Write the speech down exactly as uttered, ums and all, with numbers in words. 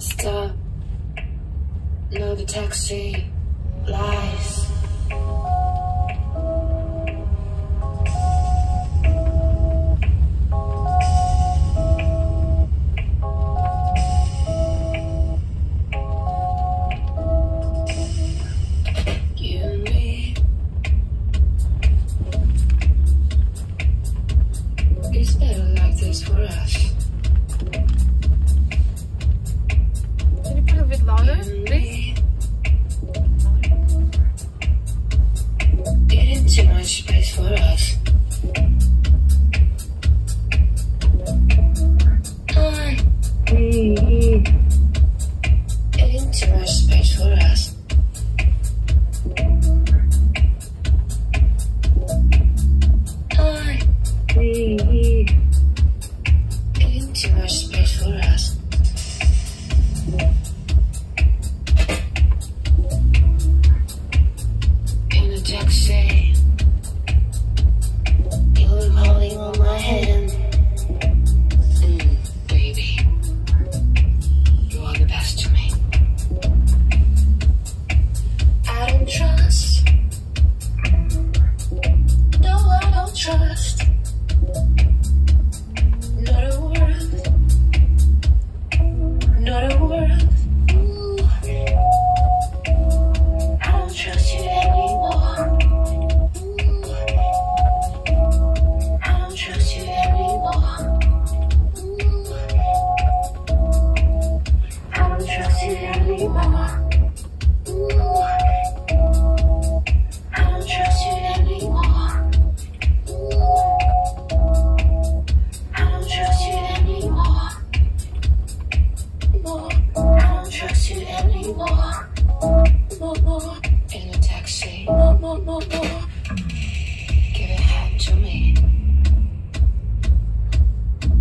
Stop. No, the taxi lies. You and me. It's better like this for us. Can you put it a bit louder, please? Getting too much space for us. I getting too much space for us. I getting too much space for us. In a taxi, you were holding on my hand. Mm, baby, you are the best to me. I don't trust. No, I don't trust. Not a word. Not a word. Ooh. I don't trust you anymore. Ooh. I don't trust you anymore. Ooh. I don't trust you anymore. Ooh. I don't trust you anymore. Ooh. I don't trust you anymore. More. I don't trust you anymore. More, more. In a taxi. More, more, more, more.